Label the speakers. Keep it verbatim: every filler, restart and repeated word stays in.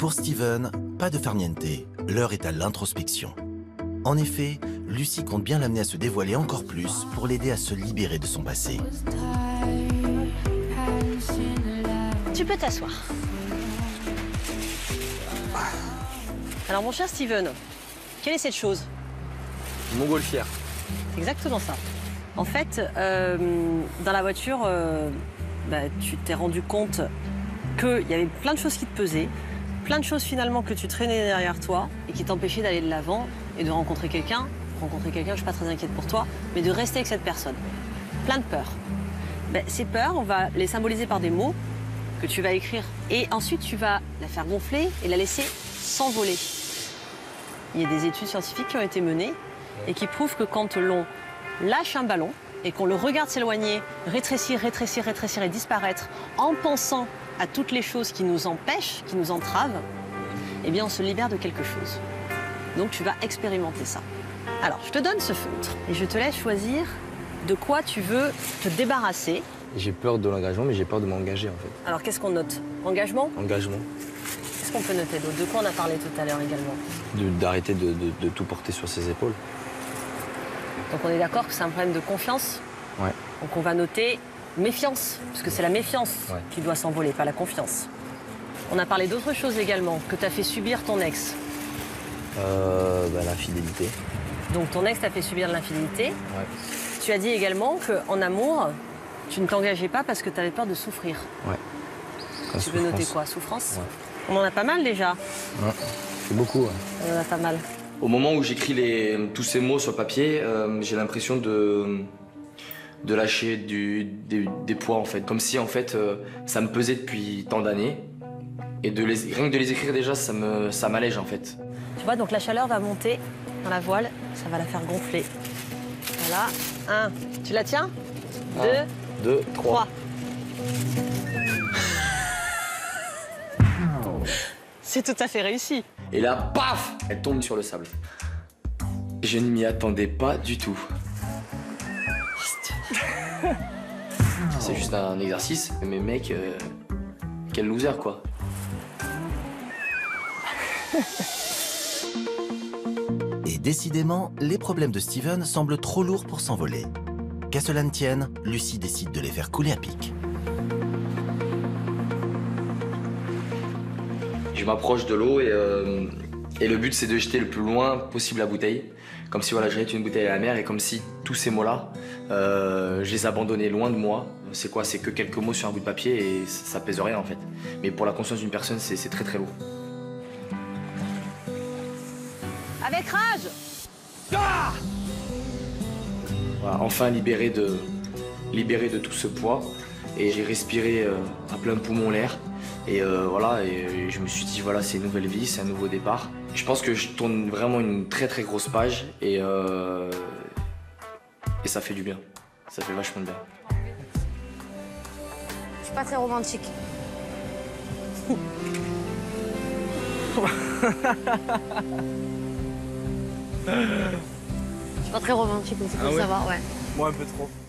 Speaker 1: Pour Steven, pas de farniente, l'heure est à l'introspection. En effet, Lucie compte bien l'amener à se dévoiler encore plus pour l'aider à se libérer de son passé.
Speaker 2: Tu peux t'asseoir. Alors mon cher Steven, quelle est cette chose?
Speaker 3: Une montgolfière.
Speaker 2: C'est exactement ça. En fait, euh, dans la voiture, euh, bah, tu t'es rendu compte qu'il y avait plein de choses qui te pesaient, plein de choses finalement que tu traînais derrière toi et qui t'empêchaient d'aller de l'avant et de rencontrer quelqu'un. Rencontrer quelqu'un, je suis pas très inquiète pour toi, mais de rester avec cette personne. Plein de peurs. Ben, ces peurs, on va les symboliser par des mots que tu vas écrire. Et ensuite, tu vas la faire gonfler et la laisser s'envoler. Il y a des études scientifiques qui ont été menées et qui prouvent que quand l'on lâche un ballon et qu'on le regarde s'éloigner, rétrécir, rétrécir, rétrécir et disparaître en pensant à toutes les choses qui nous empêchent, qui nous entravent, eh bien, on se libère de quelque chose. Donc, tu vas expérimenter ça. Alors, je te donne ce feutre et je te laisse choisir de quoi tu veux te débarrasser.
Speaker 3: J'ai peur de l'engagement, mais j'ai peur de m'engager, en fait.
Speaker 2: Alors, qu'est-ce qu'on note? Engagement?
Speaker 3: Engagement.
Speaker 2: Qu'est-ce qu'on peut noter d'autre? De quoi on a parlé tout à l'heure également?
Speaker 3: D'arrêter de, de, de tout porter sur ses épaules.
Speaker 2: Donc, on est d'accord que c'est un problème de confiance?
Speaker 3: Ouais.
Speaker 2: Donc, on va noter méfiance, parce que c'est la méfiance ouais. qui doit s'envoler, pas la confiance. On a parlé d'autres choses également, que t'as fait subir ton ex.
Speaker 3: Euh, bah, l'infidélité.
Speaker 2: Donc, ton ex t'a fait subir de l'infidélité.
Speaker 3: Ouais.
Speaker 2: Tu as dit également qu'en amour, tu ne t'engageais pas parce que tu avais peur de souffrir.
Speaker 3: Ouais.
Speaker 2: Tu
Speaker 3: souffrance.
Speaker 2: veux noter quoi? Souffrance?
Speaker 3: Ouais.
Speaker 2: On en a pas mal déjà.
Speaker 3: Ouais. C'est beaucoup. Ouais.
Speaker 2: On en a pas mal.
Speaker 4: Au moment où j'écris les, tous ces mots sur le papier, euh, j'ai l'impression de, de lâcher du, des, des poids en fait. Comme si en fait euh, ça me pesait depuis tant d'années. Et de les, rien que de les écrire déjà, ça me, ça m'allège en fait.
Speaker 2: Tu vois, donc la chaleur va monter dans la voile, ça va la faire gonfler. Voilà, un. Tu la tiens?
Speaker 3: Un,
Speaker 2: deux,
Speaker 3: deux, trois.
Speaker 2: trois. C'est tout à fait réussi.
Speaker 4: Et là, paf, elle tombe sur le sable. Je ne m'y attendais pas du tout. C'est juste un exercice, mais mec, euh, quel loser quoi.
Speaker 1: Et décidément, les problèmes de Steven semblent trop lourds pour s'envoler. Qu'à cela ne tienne, Lucie décide de les faire couler à pic.
Speaker 4: Je m'approche de l'eau et, euh, et le but c'est de jeter le plus loin possible la bouteille. Comme si voilà, je jette une bouteille à la mer et comme si tous ces mots-là, euh, je les abandonnais loin de moi. C'est quoi? C'est que quelques mots sur un bout de papier et ça pèse rien en fait. Mais pour la conscience d'une personne, c'est très très lourd.
Speaker 2: Avec rage!
Speaker 4: Ah! Voilà, enfin libéré de, libéré de tout ce poids. Et j'ai respiré euh, à plein poumon l'air. Et euh, voilà, et je me suis dit, voilà, c'est une nouvelle vie, c'est un nouveau départ. Je pense que je tourne vraiment une très très grosse page et, euh, et ça fait du bien. Ça fait vachement de bien.
Speaker 5: Je suis pas très romantique. Je suis pas très romantique, mais c'est pour
Speaker 6: ah ouais.
Speaker 5: savoir, ouais.
Speaker 6: Moi, un peu trop.